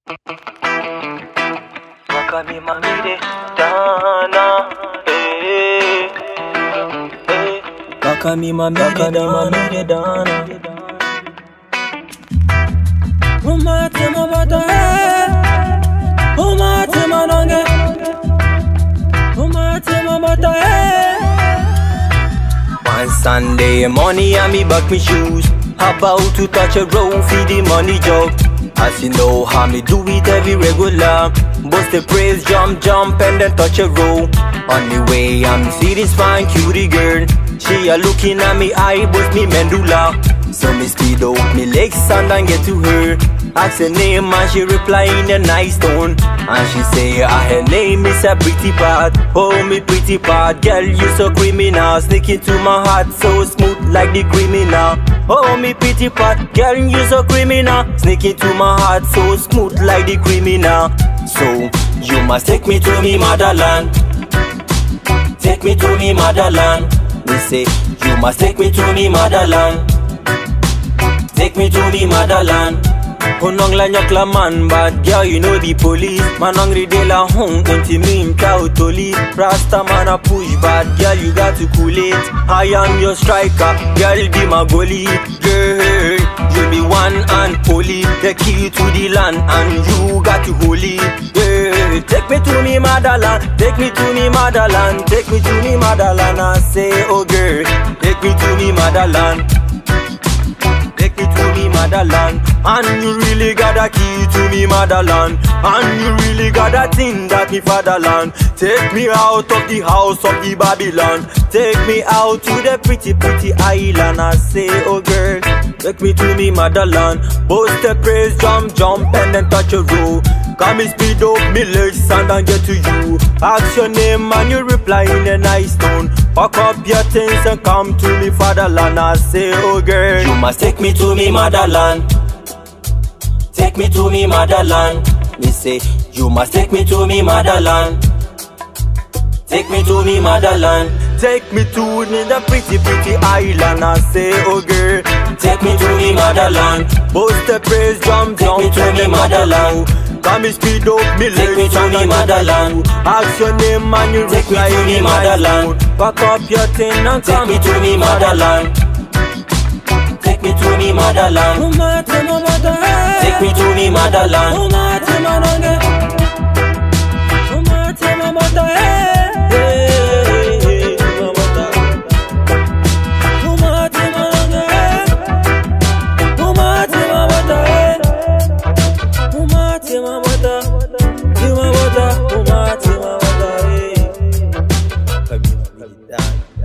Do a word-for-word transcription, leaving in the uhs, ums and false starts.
Wakami mamire dana, eh, eh. Wakami mamire dana. Umate mabata, eh. Umate manonge. Umate mabata, eh. One Sunday morning, I me back me shoes. About to touch a road, feed the money jug. As you know how me do it every regular. Bust the praise, jump, jump, and then touch a row. On the way, I'm see this fine cutie girl. She a looking at me eye, bust me medulla. So me speed up me legs and then get to her. Ask her name and she reply in a nice tone. And she say, ah, her name is a pretty part. Oh, me pretty part, girl, you so criminal. Sneak into my heart, so smooth like the criminal. Oh, me pretty part, girl, you so criminal. Sneak into my heart, so smooth like the criminal. So, you must take me to me motherland. Take me to me motherland. Me say, you must take me to me motherland. Take me to me motherland. Unong la nyakla man, bad girl, you know the police. Man hungry de la home, unti mean cow to leave. Rasta man a push, bad girl, you got to cool it. I am your striker, girl, be my goalie. Girl, you be one and only. The key to the land, and you got to hold it. Girl, take me to me motherland. Take me to me motherland. Take me to me motherland. I say, oh girl, take me to me motherland. Take me to me motherland. And you really got a key to me motherland. And you really got a thing that me fatherland. Take me out of the house of the Babylon. Take me out to the pretty pretty island. I say, oh girl, take me to me motherland. Boast the praise, jump, jump, and then touch a row. Come me speed up me legs and then get to you. Ask your name and you reply in a nice tone. Pack up your things and come to me fatherland. I say, oh girl, you must take me to me motherland. Take me to me motherland. Me say, you must take me to me motherland. Take me to me motherland. Take me to the pretty pretty island. I say, oh girl, take me to me motherland. Boast the praise, jump, jump, take me to me motherland. Come me speed up me legs. Take me to me motherland. Ask your name and you take me to me motherland. Pack up your thing and take me to me motherland. Take me to me motherland. Take me to me motherland. Umate